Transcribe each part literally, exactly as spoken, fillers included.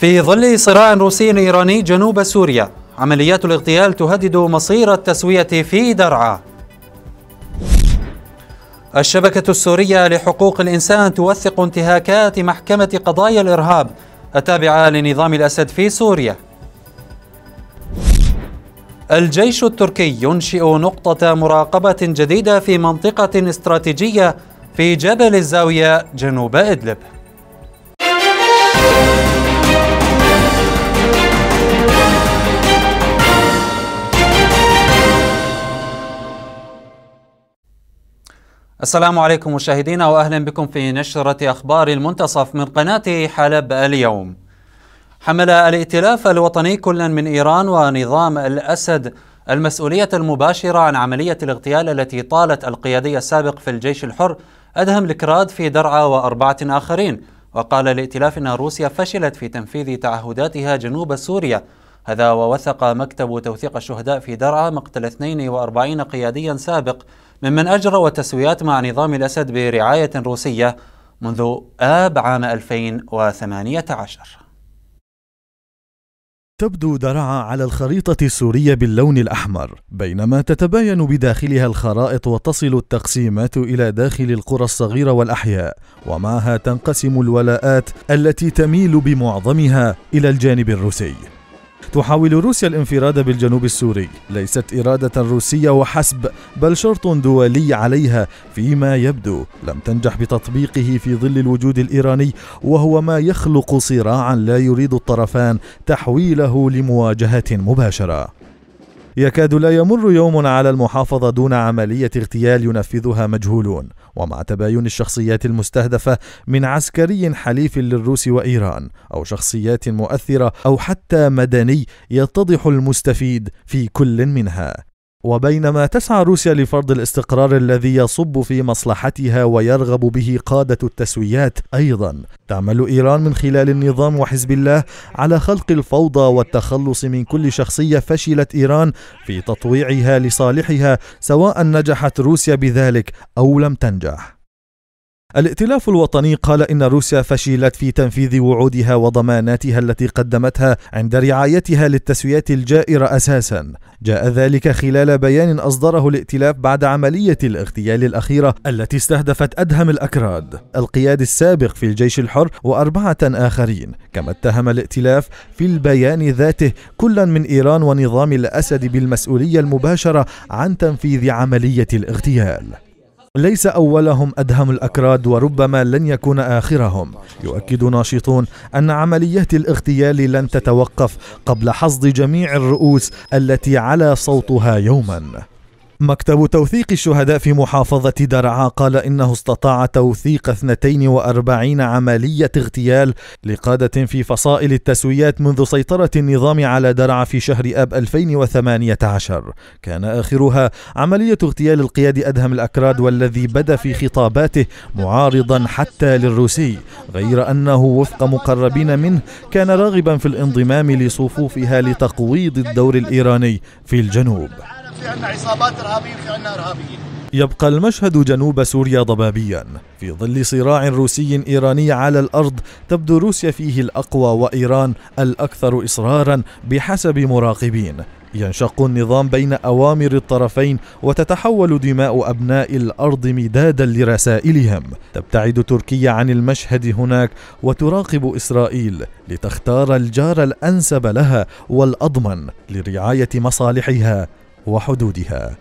في ظل صراع روسي إيراني جنوب سوريا، عمليات الاغتيال تهدد مصير التسوية في درعا. الشبكة السورية لحقوق الإنسان توثق انتهاكات محكمة قضايا الإرهاب التابعة لنظام الأسد في سوريا. الجيش التركي ينشئ نقطة مراقبة جديدة في منطقة استراتيجية في جبل الزاوية جنوب إدلب. السلام عليكم مشاهدينا، وأهلا بكم في نشرة أخبار المنتصف من قناة حلب اليوم. حمل الائتلاف الوطني كلا من إيران ونظام الأسد المسؤولية المباشرة عن عملية الاغتيال التي طالت القيادي السابق في الجيش الحر أدهم الكراد في درعا وأربعة آخرين. وقال الائتلاف أن روسيا فشلت في تنفيذ تعهداتها جنوب سوريا، هذا ووثق مكتب توثيق الشهداء في درعا مقتل اثنين وأربعين قياديا سابق ممن أجروا التسويات مع نظام الأسد برعاية روسية منذ آب عام ألفين وثمانية عشر. تبدو درعا على الخريطة السورية باللون الأحمر، بينما تتباين بداخلها الخرائط وتصل التقسيمات إلى داخل القرى الصغيرة والأحياء، ومعها تنقسم الولاءات التي تميل بمعظمها إلى الجانب الروسي. تحاول روسيا الانفراد بالجنوب السوري، ليست إرادة روسية وحسب، بل شرط دولي عليها فيما يبدو لم تنجح بتطبيقه في ظل الوجود الإيراني، وهو ما يخلق صراعا لا يريد الطرفان تحويله لمواجهة مباشرة. يكاد لا يمر يوم على المحافظة دون عملية اغتيال ينفذها مجهولون، ومع تباين الشخصيات المستهدفة من عسكري حليف للروس وإيران أو شخصيات مؤثرة أو حتى مدني يتضح المستفيد في كل منها. وبينما تسعى روسيا لفرض الاستقرار الذي يصب في مصلحتها ويرغب به قادة التسويات، أيضا تعمل إيران من خلال النظام وحزب الله على خلق الفوضى والتخلص من كل شخصية فشلت إيران في تطويعها لصالحها، سواء نجحت روسيا بذلك أو لم تنجح. الائتلاف الوطني قال إن روسيا فشلت في تنفيذ وعودها وضماناتها التي قدمتها عند رعايتها للتسويات الجائرة أساسا. جاء ذلك خلال بيان أصدره الائتلاف بعد عملية الاغتيال الأخيرة التي استهدفت أدهم الأكراد القيادي السابق في الجيش الحر وأربعة آخرين. كما اتهم الائتلاف في البيان ذاته كلا من إيران ونظام الأسد بالمسؤولية المباشرة عن تنفيذ عملية الاغتيال. ليس أولهم أدهم الأكراد وربما لن يكون آخرهم. يؤكد ناشطون أن عمليات الاغتيال لن تتوقف قبل حصد جميع الرؤوس التي على صوتها يوما. مكتب توثيق الشهداء في محافظة درعا قال إنه استطاع توثيق اثنتين وأربعين عملية اغتيال لقادة في فصائل التسويات منذ سيطرة النظام على درعا في شهر آب ألفين وثمانية عشر. كان آخرها عملية اغتيال القيادي أدهم الأكراد، والذي بدا في خطاباته معارضا حتى للروسي، غير أنه وفق مقربين منه كان راغبا في الانضمام لصفوفها لتقويض الدور الإيراني في الجنوب. في عندنا عصابات إرهابية، في عندنا إرهابيين. يبقى المشهد جنوب سوريا ضبابيا في ظل صراع روسي إيراني على الأرض. تبدو روسيا فيه الأقوى وإيران الأكثر إصرارا بحسب مراقبين. ينشق النظام بين أوامر الطرفين وتتحول دماء أبناء الأرض مدادا لرسائلهم. تبتعد تركيا عن المشهد هناك وتراقب إسرائيل لتختار الجار الأنسب لها والأضمن لرعاية مصالحها وحدودها.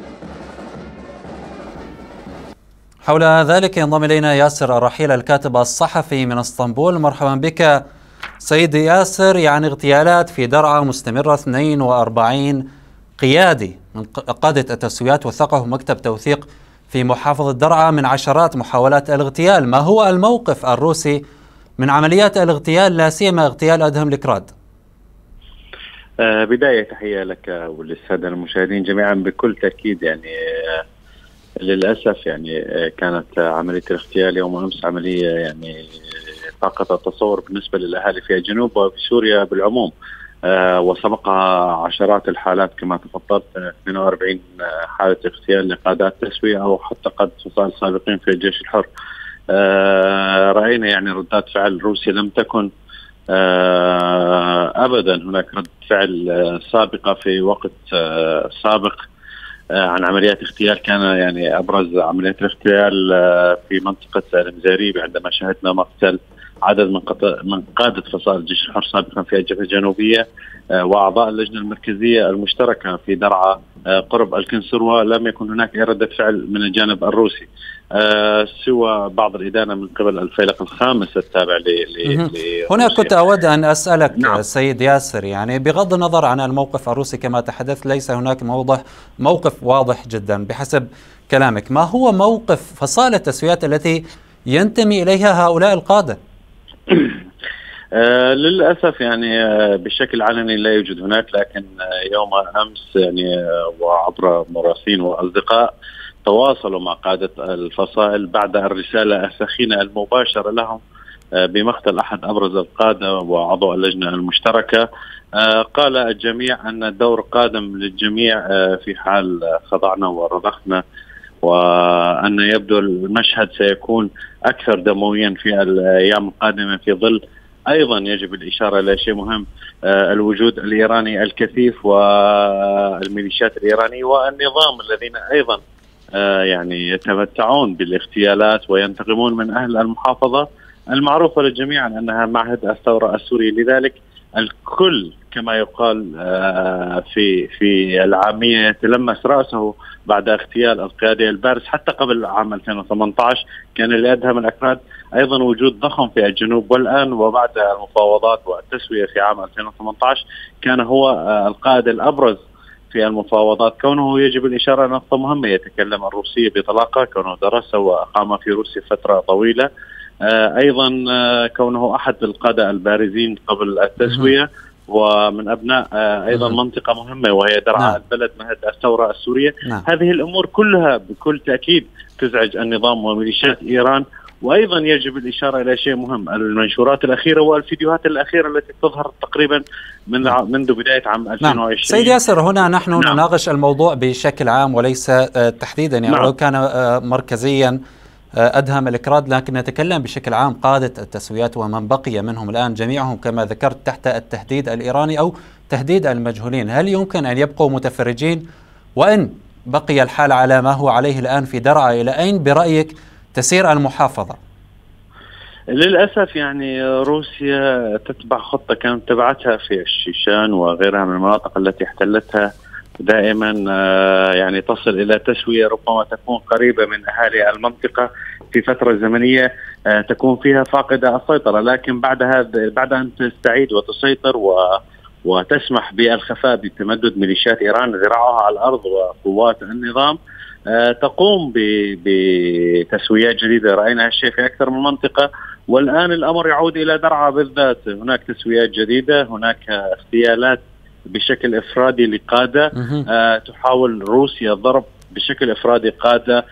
حول ذلك ينضم إلينا ياسر الرحيل الكاتب الصحفي من اسطنبول. مرحبا بك سيد ياسر. يعني اغتيالات في درعا مستمرة، اثنين وأربعين قيادي من قادة التسويات وثقه مكتب توثيق في محافظة درعا من عشرات محاولات الاغتيال. ما هو الموقف الروسي من عمليات الاغتيال، لا سيما اغتيال أدهم الكراد؟ آه بداية تحية لك وللسادة المشاهدين جميعا. بكل تأكيد يعني آه للأسف يعني آه كانت عملية الاغتيال يوم أمس عملية يعني فاقت التصور بالنسبة للأهالي في الجنوب وفي سوريا بالعموم، آه وسبقها عشرات الحالات كما تفضلت، اثنين وأربعين حالة اغتيال لقادات تسوية أو حتى قادة فصائل سابقين في الجيش الحر. آه رأينا يعني ردات فعل روسيا لم تكن أبدا هناك رد فعل سابقة في وقت سابق عن عمليات اغتيال. كان يعني أبرز عمليات الاغتيال في منطقة المزاريب عندما شهدنا مقتل عدد من من قادة فصائل الجيش الحر سابقا في الجبهة الجنوبية وأعضاء اللجنة المركزية المشتركة في درعا قرب الكنسروة. لم يكن هناك أي ردة فعل من الجانب الروسي سوى بعض الإدانة من قبل الفيلق الخامس التابع ل هنا كنت أود أن أسألك نعم. سيد ياسر، يعني بغض النظر عن الموقف الروسي كما تحدث، ليس هناك موضح موقف واضح جدا بحسب كلامك. ما هو موقف فصائل التسويات التي ينتمي إليها هؤلاء القادة؟ آه للأسف يعني آه بشكل علني لا يوجد هناك، لكن آه يوم أمس يعني آه وعبر مراسلين وأصدقاء تواصلوا مع قادة الفصائل بعد الرسالة السخينة المباشرة لهم آه بمقتل أحد أبرز القادة وأعضاء اللجنة المشتركة. آه قال الجميع أن الدور قادم للجميع آه في حال خضعنا ورضخنا، وأن يبدو المشهد سيكون أكثر دمويا في الأيام القادمة، في ظل أيضا يجب الإشارة إلى شيء مهم، آه الوجود الإيراني الكثيف والميليشيات الإيرانية والنظام الذين أيضا آه يعني يتمتعون بالاغتيالات وينتقمون من أهل المحافظة المعروفة للجميع أنها معهد الثورة السوري. لذلك الكل كما يقال آه في في العامية يتلمس رأسه بعد اغتيال القيادي البارز. حتى قبل عام ألفين وثمانية عشر كان اللي أدهم الأكراد أيضا وجود ضخم في الجنوب، والآن وبعد المفاوضات والتسوية في عام ألفين وثمانية عشر كان هو القائد الأبرز في المفاوضات. كونه يجب الإشارة نقطة مهمة، يتكلم الروسية بطلاقة، كونه درس وأقام في روسيا فترة طويلة، أيضا كونه أحد القادة البارزين قبل التسوية ومن أبناء أيضا نعم. منطقة مهمة وهي درعا نعم. البلد مهد الثورة السورية. نعم. هذه الأمور كلها بكل تأكيد تزعج النظام وميليشيات إيران. وأيضا يجب الإشارة إلى شيء مهم، المنشورات الأخيرة والفيديوهات الأخيرة التي تظهر تقريبا من نعم. منذ بداية عام ألفين وعشرين. نعم. سيد ياسر، هنا نحن نعم. نناقش الموضوع بشكل عام وليس تحديدا، يعني نعم. لو كان مركزيا أدهم الإكراد، لكن نتكلم بشكل عام قادة التسويات ومن بقي منهم الآن جميعهم كما ذكرت تحت التهديد الإيراني أو تهديد المجهولين. هل يمكن أن يبقوا متفرجين؟ وإن بقي الحال على ما هو عليه الآن في درعا، إلى أين برأيك تسير المحافظة؟ للأسف يعني روسيا تتبع خطة كانت تبعتها في الشيشان وغيرها من المناطق التي احتلتها، دائما يعني تصل إلى تسوية ربما تكون قريبة من أهالي المنطقة في فترة زمنية تكون فيها فاقدة السيطرة، لكن بعد هذا بعد أن تستعيد وتسيطر و وتسمح بالخفاء بتمدد ميليشيات إيران ذراعها على الأرض وقوات النظام تقوم بتسويات جديدة. رأينا هالشيء في أكثر من منطقة، والآن الأمر يعود إلى درعا بالذات. هناك تسويات جديدة، هناك اغتيالات بشكل إفرادي لقادة، آه تحاول روسيا ضرب بشكل إفرادي قادة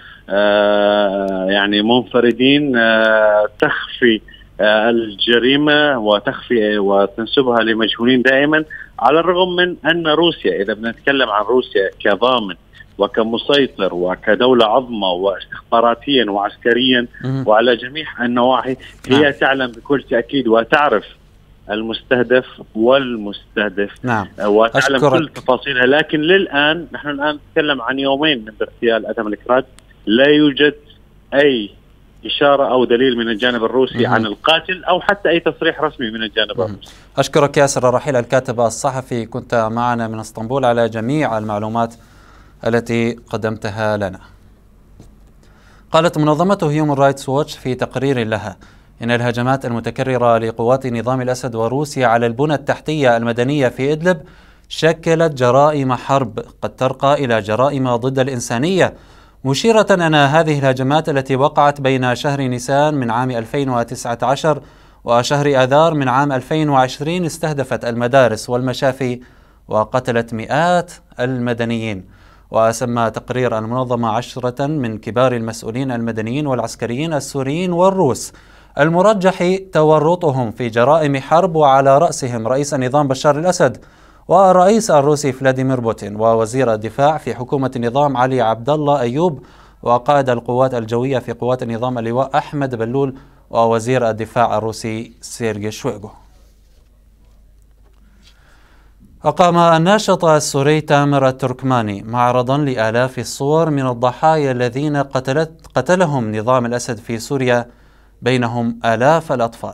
آه يعني منفردين، آه تخفي آه الجريمة وتخفي وتنسبها لمجهولين دائما، على الرغم من أن روسيا إذا بنتكلم عن روسيا كضامن وكمسيطر وكدولة عظمى واستخباراتيا وعسكريا وعلى جميع النواحي، هي تعلم بكل تأكيد وتعرف المستهدف والمستهدف نعم. وتعلم أشكرك. كل تفاصيلها. لكن للآن نحن الآن نتكلم عن يومين من اغتيال أدهم الإكراد، لا يوجد أي إشارة أو دليل من الجانب الروسي مم. عن القاتل أو حتى أي تصريح رسمي من الجانب مم. الروسي. أشكرك ياسر الرحيل الكاتب الصحفي، كنت معنا من اسطنبول على جميع المعلومات التي قدمتها لنا. قالت منظمة هيومن رايتس ووتش في تقرير لها إن الهجمات المتكررة لقوات نظام الأسد وروسيا على البنى التحتية المدنية في إدلب شكلت جرائم حرب قد ترقى إلى جرائم ضد الإنسانية، مشيرة أن هذه الهجمات التي وقعت بين شهر نيسان من عام ألفين وتسعة عشر وشهر آذار من عام ألفين وعشرين استهدفت المدارس والمشافي وقتلت مئات المدنيين. وسمى تقرير المنظمة عشرة من كبار المسؤولين المدنيين والعسكريين السوريين والروس المرجح تورطهم في جرائم حرب، وعلى رأسهم رئيس النظام بشار الأسد والرئيس الروسي فلاديمير بوتين ووزير الدفاع في حكومة النظام علي عبد الله أيوب وقائد القوات الجوية في قوات النظام اللواء أحمد بلول ووزير الدفاع الروسي سيرجي شويغو. أقام الناشط السوري تامر التركماني معرضا لآلاف الصور من الضحايا الذين قتلت قتلهم نظام الأسد في سوريا، بينهم آلاف الأطفال.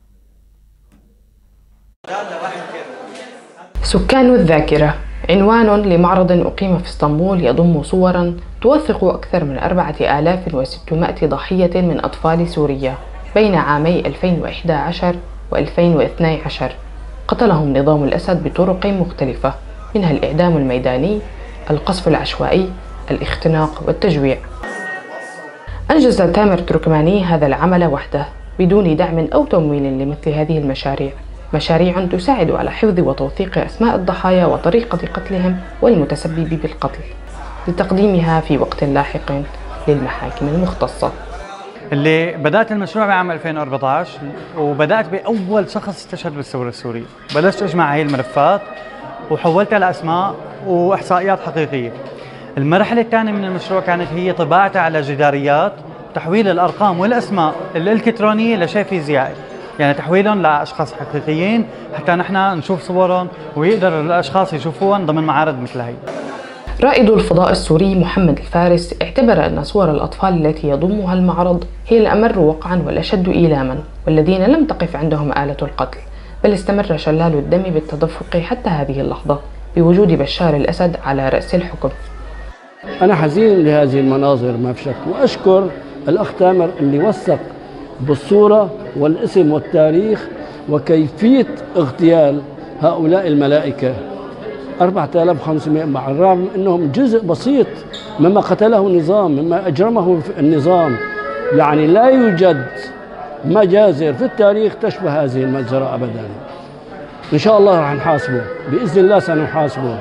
سكان الذاكرة عنوان لمعرض أقيم في اسطنبول يضم صورا توثق أكثر من أربعة آلاف وستمائة ضحية من أطفال سوريا بين عامي ألفين وإحدى عشر وألفين واثني عشر، قتلهم نظام الأسد بطرق مختلفة، منها الإعدام الميداني، القصف العشوائي، الاختناق والتجويع. أنجز تامر التركماني هذا العمل وحده بدون دعم أو تمويل لمثل هذه المشاريع، مشاريع تساعد على حفظ وتوثيق أسماء الضحايا وطريقة قتلهم والمتسبب بالقتل لتقديمها في وقت لاحق للمحاكم المختصة. اللي بدأت المشروع بعام ألفين وأربعة عشر وبدأت بأول شخص استشهد بالثورة السورية. بلشت أجمع هاي الملفات وحولتها لأسماء وإحصائيات حقيقية. المرحلة الثانية من المشروع كانت هي طباعتها على جداريات، تحويل الأرقام والأسماء الإلكترونية لشيء فيزيائي، يعني تحويلهم لأشخاص حقيقيين حتى نحن نشوف صورهم ويقدر الأشخاص يشوفوهم ضمن معارض مثل هي. رائد الفضاء السوري محمد الفارس اعتبر أن صور الأطفال التي يضمها المعرض هي الأمر وقعا والأشد إيلاما، والذين لم تقف عندهم آلة القتل، بل استمر شلال الدم بالتدفق حتى هذه اللحظة بوجود بشار الأسد على رأس الحكم. أنا حزين لهذه المناظر ما في شك، وأشكر الأخ تامر اللي وثق بالصورة والاسم والتاريخ وكيفية اغتيال هؤلاء الملائكة أربعة آلاف وخمسمائة، مع الرغم أنهم جزء بسيط مما قتله النظام، مما أجرمه النظام. يعني لا يوجد مجازر في التاريخ تشبه هذه المجزرة أبدا. إن شاء الله راح نحاسبه، بإذن الله سنحاسبه.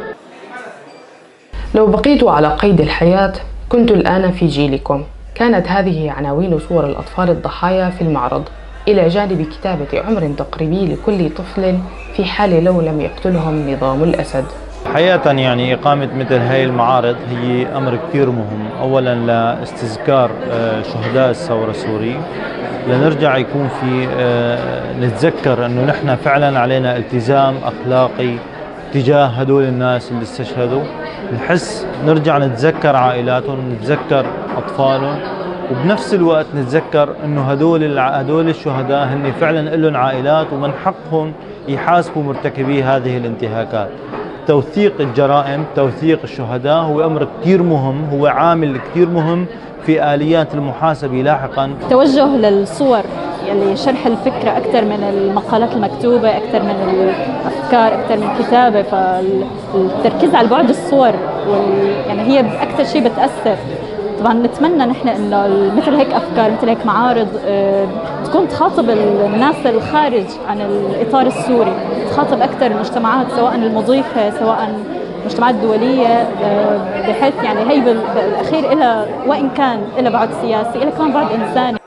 لو بقيت على قيد الحياة كنت الآن في جيلكم. كانت هذه عناوين صور الأطفال الضحايا في المعرض، إلى جانب كتابة عمر تقريبي لكل طفل في حال لو لم يقتلهم نظام الأسد. حقيقة يعني إقامة مثل هاي المعارض هي أمر كثير مهم، أولا لاستذكار شهداء الثورة السورية، لنرجع يكون في نتذكر أنه نحن فعلا علينا التزام أخلاقي تجاه هدول الناس اللي استشهدوا، نحس نرجع نتذكر عائلاتهم، نتذكر أطفالهم، وبنفس الوقت نتذكر انه هدول هدول الشهداء هن فعلا لهم عائلات ومن حقهم يحاسبوا مرتكبي هذه الانتهاكات. توثيق الجرائم، توثيق الشهداء هو امر كثير مهم، هو عامل كثير مهم في آليات المحاسبة لاحقا. توجه للصور يعني شرح الفكرة أكثر من المقالات المكتوبة، أكثر من الأفكار، أكثر من الكتابة، فالتركيز على بعد الصور وال... يعني هي أكثر شيء بتأثر. طبعا نتمنى نحن انه مثل هيك افكار، مثل هيك معارض تكون تخاطب الناس الخارج عن الاطار السوري، تخاطب اكثر المجتمعات سواء المضيفه سواء المجتمعات الدوليه، بحيث يعني هي بالاخير لها وان كان لها بعد سياسي لها كمان بعد انساني.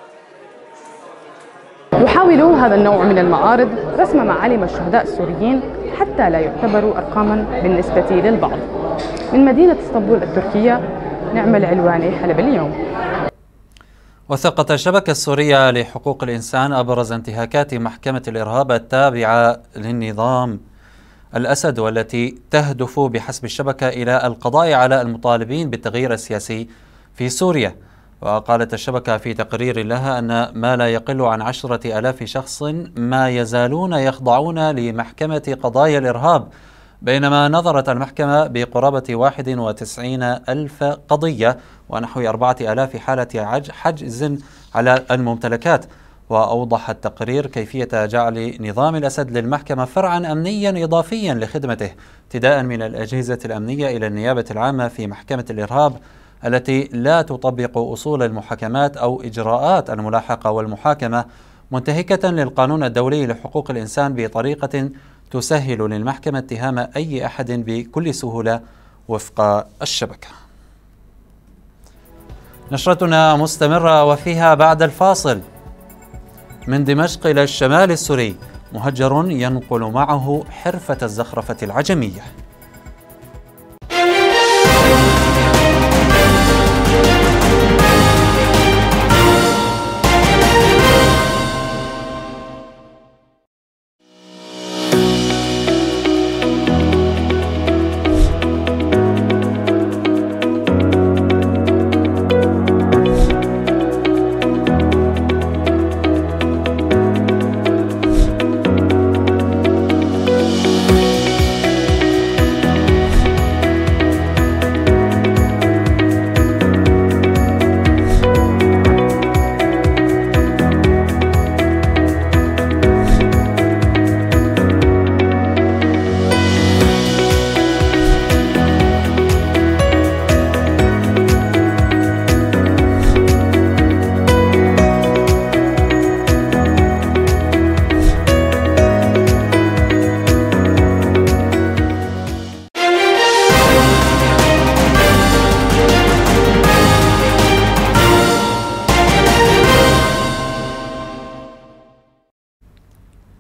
يحاول هذا النوع من المعارض رسم معالم الشهداء السوريين حتى لا يعتبروا ارقاما بالنسبه للبعض. من مدينه اسطنبول التركيه، نعم العلواني، حلب اليوم. وثقت الشبكة السورية لحقوق الإنسان أبرز انتهاكات محكمة الإرهاب التابعة للنظام الأسد، والتي تهدف بحسب الشبكة إلى القضاء على المطالبين بالتغيير السياسي في سوريا. وقالت الشبكة في تقرير لها أن ما لا يقل عن عشرة آلاف شخص ما يزالون يخضعون لمحكمة قضايا الإرهاب، بينما نظرت المحكمة بقرابة واحد وتسعين ألف قضية ونحو أربعة آلاف حالة حجز على الممتلكات. وأوضح التقرير كيفية جعل نظام الأسد للمحكمة فرعا أمنيا إضافيا لخدمته، ابتداء من الأجهزة الأمنية إلى النيابة العامة في محكمة الإرهاب التي لا تطبق أصول المحاكمات أو إجراءات الملاحقة والمحاكمة، منتهكة للقانون الدولي لحقوق الإنسان بطريقة تسهل للمحكمة اتهام أي أحد بكل سهولة وفق الشبكة. نشرتنا مستمرة وفيها بعد الفاصل. من دمشق إلى الشمال السوري، مهجر ينقل معه حرفة الزخرفة العجمية.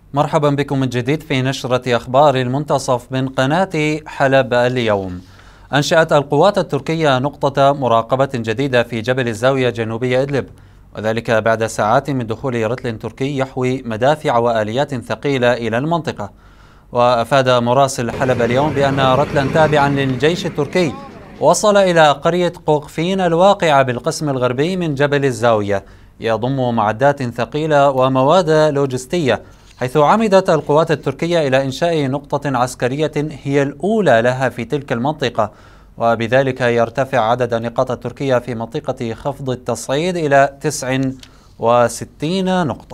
مرحبا بكم من جديد في نشرة أخبار المنتصف من قناة حلب اليوم. أنشأت القوات التركية نقطة مراقبة جديدة في جبل الزاوية جنوبي إدلب، وذلك بعد ساعات من دخول رتل تركي يحوي مدافع وآليات ثقيلة إلى المنطقة. وأفاد مراسل حلب اليوم بأن رتلا تابعا للجيش التركي وصل إلى قرية قوقفين الواقعة بالقسم الغربي من جبل الزاوية، يضم معدات ثقيلة ومواد لوجستية، حيث عمدت القوات التركية إلى إنشاء نقطة عسكرية هي الأولى لها في تلك المنطقة، وبذلك يرتفع عدد النقاط التركية في منطقة خفض التصعيد إلى تسع وستين نقطة.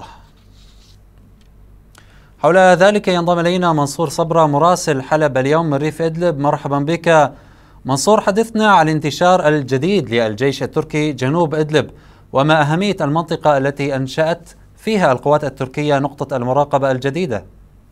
حول ذلك ينضم إلينا منصور صبرا مراسل حلب اليوم من ريف إدلب. مرحبا بك منصور، حدثنا عن الانتشار الجديد للجيش التركي جنوب إدلب، وما أهمية المنطقة التي أنشأت فيها القوات التركية نقطة المراقبة الجديدة.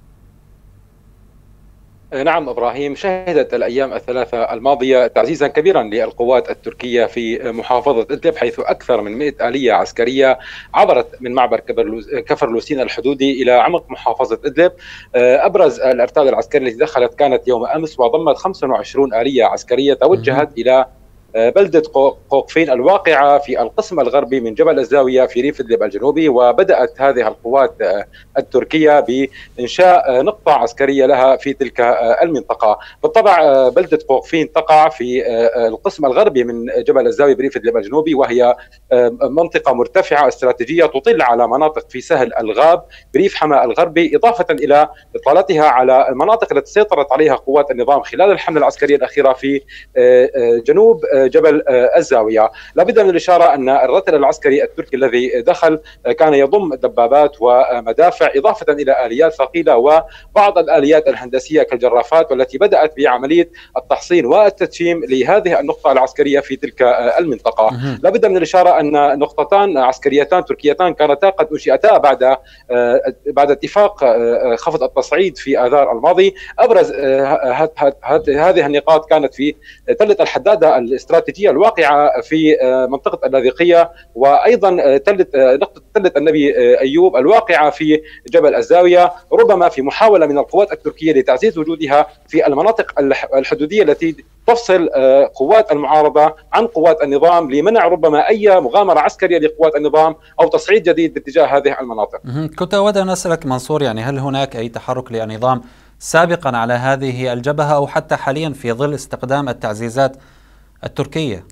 نعم إبراهيم، شهدت الأيام الثلاثة الماضية تعزيزا كبيرا للقوات التركية في محافظة إدلب، حيث أكثر من مئة آلية عسكرية عبرت من معبر كفر لوسين الحدودي إلى عمق محافظة إدلب. أبرز الأرتال العسكرية التي دخلت كانت يوم أمس، وضمت خمسة وعشرين آلية عسكرية توجهت إلى بلدة قوقفين الواقعة في القسم الغربي من جبل الزاوية في ريف إدلب الجنوبي. وبدأت هذه القوات التركية بإنشاء نقطة عسكرية لها في تلك المنطقة. بالطبع بلدة قوقفين تقع في القسم الغربي من جبل الزاوية بريف إدلب الجنوبي، وهي منطقة مرتفعة استراتيجية تطل على مناطق في سهل الغاب بريف حما الغربي، إضافة إلى إطلالتها على المناطق التي سيطرت عليها قوات النظام خلال الحملة العسكرية الأخيرة في جنوب جبل الزاوية. لابد من الإشارة أن الرتل العسكري التركي الذي دخل كان يضم دبابات ومدافع، إضافة إلى آليات ثقيلة وبعض الآليات الهندسية كالجرافات، والتي بدأت بعملية التحصين والتدشيم لهذه النقطة العسكرية في تلك المنطقة. لابد من الإشارة أن نقطتان عسكريتان تركيتان كانتا قد أنشئتا بعد بعد اتفاق خفض التصعيد في آذار الماضي. أبرز هذه النقاط كانت في تلة الحدادة الاستراتيجية الواقعة في منطقة اللاذقية، وأيضا تلة نقطة تلة النبي أيوب الواقعة في جبل الزاوية، ربما في محاولة من القوات التركية لتعزيز وجودها في المناطق الحدودية التي تفصل قوات المعارضة عن قوات النظام، لمنع ربما أي مغامرة عسكرية لقوات النظام أو تصعيد جديد باتجاه هذه المناطق. كنت أود أن أسألك منصور، يعني هل هناك أي تحرك للنظام سابقا على هذه الجبهة أو حتى حاليا في ظل استخدام التعزيزات التركية؟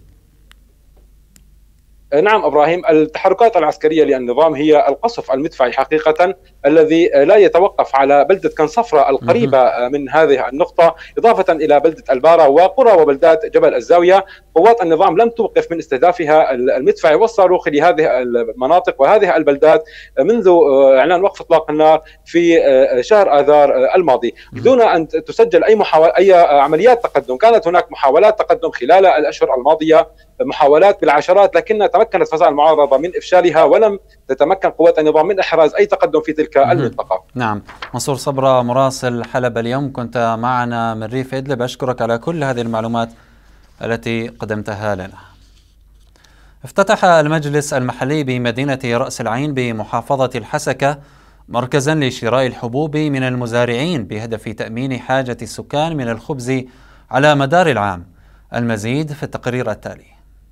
نعم إبراهيم، التحركات العسكرية للنظام هي القصف المدفعي حقيقة الذي لا يتوقف على بلدة كنصفرة القريبة من هذه النقطة، إضافة إلى بلدة البارة وقرى وبلدات جبل الزاوية. قوات النظام لم توقف من استهدافها المدفعي والصاروخي لهذه المناطق وهذه البلدات منذ إعلان وقف إطلاق النار في شهر آذار الماضي، دون أن تسجل أي محاولة أي عمليات تقدم. كانت هناك محاولات تقدم خلال الأشهر الماضية، محاولات بالعشرات، لكن تمكنت فصائل المعارضة من إفشالها، ولم تتمكن قوات النظام من إحراز أي تقدم في تلك المنطقة. نعم، منصور صبرا مراسل حلب اليوم كنت معنا من ريف إدلب، أشكرك على كل هذه المعلومات التي قدمتها لنا. افتتح المجلس المحلي بمدينة رأس العين بمحافظة الحسكة مركزا لشراء الحبوب من المزارعين بهدف تأمين حاجة السكان من الخبز على مدار العام. المزيد في التقرير التالي.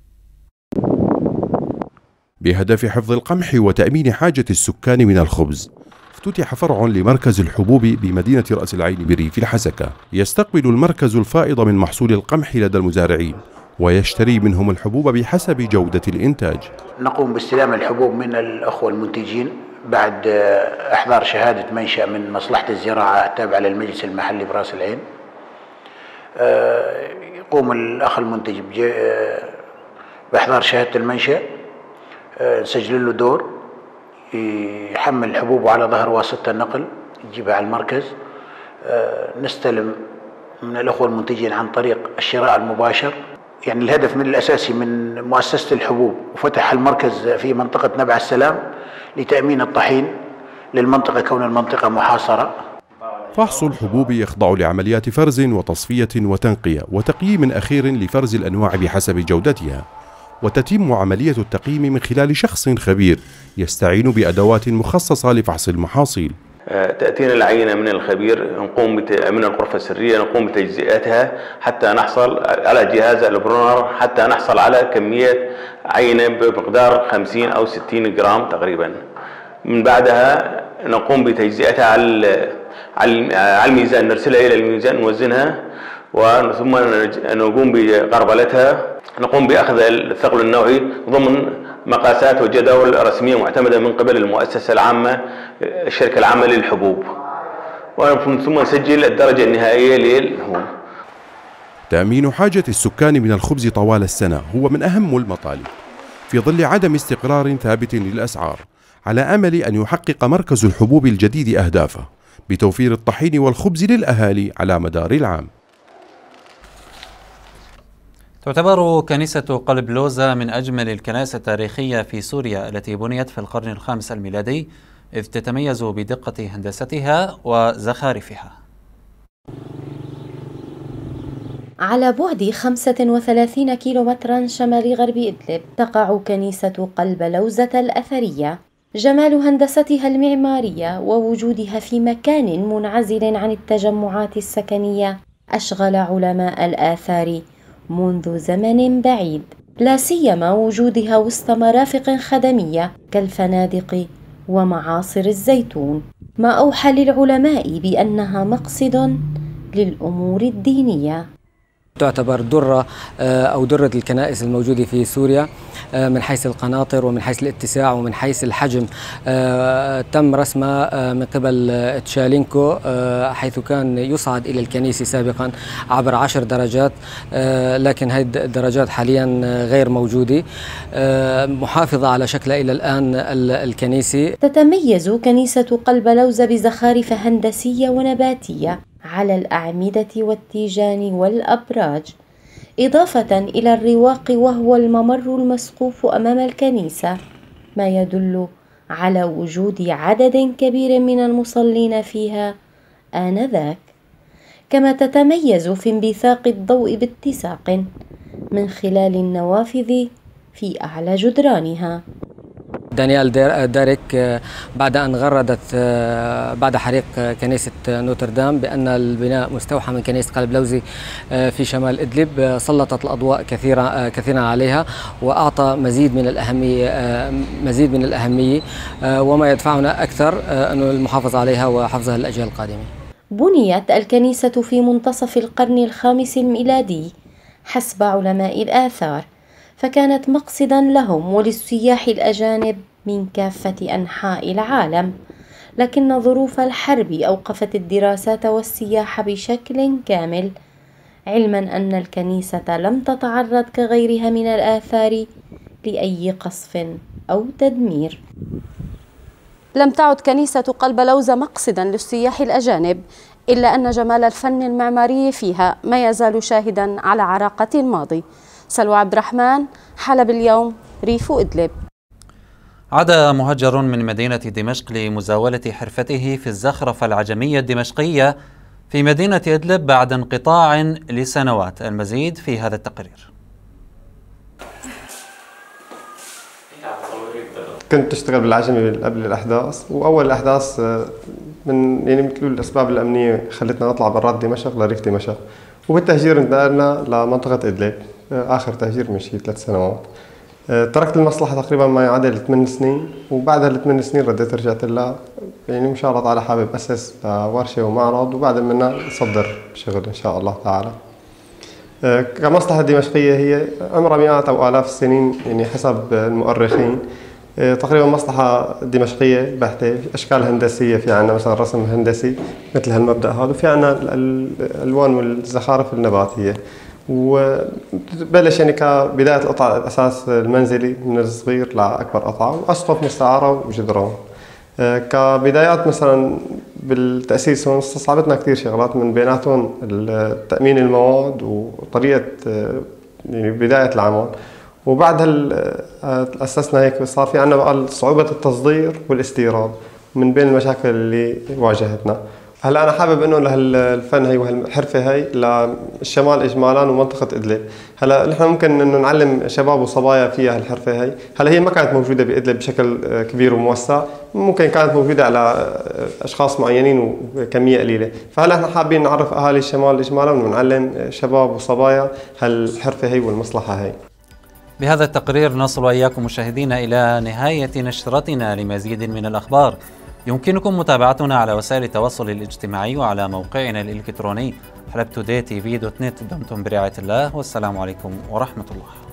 بهدف حفظ القمح وتأمين حاجة السكان من الخبز، افتتح فرع لمركز الحبوب بمدينة رأس العين بريف الحسكة. يستقبل المركز الفائض من محصول القمح لدى المزارعين ويشتري منهم الحبوب بحسب جودة الإنتاج. نقوم باستلام الحبوب من الأخوة المنتجين بعد إحضار شهادة منشأ من مصلحة الزراعة التابعة للمجلس المحلي برأس العين. يقوم الأخ المنتج بإحضار شهادة المنشأ، نسجل له دور، يحمل حبوبه على ظهر واسطة النقل، يجيبها على المركز، نستلم من الأخوة المنتجين عن طريق الشراء المباشر. يعني الهدف من الأساسي من مؤسسة الحبوب وفتح المركز في منطقة نبع السلام لتأمين الطحين للمنطقة، كون المنطقة محاصرة. فحص الحبوب يخضع لعمليات فرز وتصفية وتنقية وتقييم أخير لفرز الأنواع بحسب جودتها، وتتم عملية التقييم من خلال شخص خبير يستعين بأدوات مخصصة لفحص المحاصيل. تأتينا العينة من الخبير، نقوم من الغرفة السرية نقوم بتجزئتها حتى نحصل على جهاز البرونر، حتى نحصل على كمية عينة بمقدار خمسين أو ستين جرام تقريبا. من بعدها نقوم بتجزئتها على على الميزان، نرسلها إلى الميزان نوزنها، وثم نقوم بقربلتها، نقوم بأخذ الثقل النوعي ضمن مقاسات وجداول رسمية معتمدة من قبل المؤسسة العامة الشركة العامة للحبوب، ثم نسجل الدرجة النهائية للحبوب. تأمين حاجة السكان من الخبز طوال السنة هو من أهم المطالب في ظل عدم استقرار ثابت للأسعار، على أمل أن يحقق مركز الحبوب الجديد أهدافه بتوفير الطحين والخبز للأهالي على مدار العام. تعتبر كنيسة قلب لوزة من أجمل الكنائس التاريخية في سوريا التي بنيت في القرن الخامس الميلادي، إذ تتميز بدقة هندستها وزخارفها. على بعد خمسة وثلاثين كيلومترا شمال غرب إدلب تقع كنيسة قلب لوزة الأثرية. جمال هندستها المعمارية ووجودها في مكان منعزل عن التجمعات السكنية أشغل علماء الآثار منذ زمن بعيد، لا سيما وجودها وسط مرافق خدمية كالفنادق ومعاصر الزيتون، ما أوحى للعلماء بأنها مقصد للأمور الدينية. تعتبر درة أو درة الكنائس الموجودة في سوريا من حيث القناطر ومن حيث الاتساع ومن حيث الحجم. تم رسمها من قبل تشالينكو، حيث كان يصعد إلى الكنيسة سابقا عبر عشر درجات، لكن هذه الدرجات حاليا غير موجودة، محافظة على شكلها إلى الآن الكنيسة. تتميز كنيسة قلب لوزة بزخارف هندسية ونباتية على الأعمدة والتيجان والأبراج، إضافة إلى الرواق وهو الممر المسقوف أمام الكنيسة، ما يدل على وجود عدد كبير من المصلين فيها آنذاك، كما تتميز في انبثاق الضوء باتساق من خلال النوافذ في أعلى جدرانها. دانيال داريك بعد أن غردت بعد حريق كنيسة نوتردام بأن البناء مستوحى من كنيسة قلب لوزة في شمال إدلب، سلطت الأضواء كثيرا كثيرا عليها وأعطى مزيد من الأهمية مزيد من الأهمية وما يدفعنا أكثر أنه المحافظة عليها وحفظها للأجيال القادمة. بنيت الكنيسة في منتصف القرن الخامس الميلادي حسب علماء الآثار، فكانت مقصدا لهم وللسياح الأجانب من كافة أنحاء العالم، لكن ظروف الحرب أوقفت الدراسات والسياحة بشكل كامل، علما أن الكنيسة لم تتعرض كغيرها من الآثار لأي قصف أو تدمير. لم تعد كنيسة قلب لوزة مقصدا للسياح الأجانب، إلا أن جمال الفن المعماري فيها ما يزال شاهدا على عراقة الماضي. سلوى عبد الرحمن، حلب اليوم، ريف إدلب. عاد مهجر من مدينة دمشق لمزاولة حرفته في الزخرفة العجمية الدمشقية في مدينة إدلب بعد انقطاع لسنوات. المزيد في هذا التقرير. كنت أشتغل بالعجمي قبل الأحداث، وأول الأحداث من يعني مثل الأسباب الأمنية خلتنا نطلع برات دمشق لريف دمشق، وبالتهجير انتقلنا لمنطقة إدلب، آخر تهجير من شي ثلاث سنوات. تركت المصلحة تقريبا ما يعادل ثمان سنين، وبعد هالثمان سنين رديت رجعت لها، يعني إن شاء الله تعالى حابب أسس ورشة ومعرض وبعد منها نصدر شغل إن شاء الله تعالى. كمصلحة دمشقية هي عمرها مئات أو آلاف السنين يعني حسب المؤرخين. تقريبا مصلحة دمشقية بحتة، أشكال هندسية في عنا مثلا رسم هندسي مثل هالمبدأ هذا، وفي عنا الألوان والزخارف النباتية. وبلش يعني كبداية القطع الأساس المنزلي من الصغير لأكبر قطعة، وأسقف مستعارة وجدران. كبدايات مثلا بالتأسيس هون استصعبتنا كثير شغلات، من بيناتهم تأمين المواد وطريقة يعني بداية العمل. وبعد هال أسسنا هيك صار في عنا بقى صعوبة التصدير والاستيراد من بين المشاكل اللي واجهتنا. هلا انا حابب انه لهالفن هي وهالحرفه هي للشمال اجمالا ومنطقه ادلب. هلا نحن ممكن انه نعلم شباب وصبايا فيها هالحرفه هي. هلا هي ما كانت موجوده بادلب بشكل كبير وموسع، ممكن كانت موجوده على اشخاص معينين وكميه قليله، فهلا احنا حابين نعرف اهالي الشمال اجمالا ونعلم شباب وصبايا هالحرفه هي والمصلحه هي. بهذا التقرير نصل وإياكم مشاهدينا إلى نهاية نشرتنا. لمزيد من الأخبار يمكنكم متابعتنا على وسائل التواصل الاجتماعي وعلى موقعنا الإلكتروني حلب توداي تي في دوت نت. دمتم برعاية الله والسلام عليكم ورحمة الله.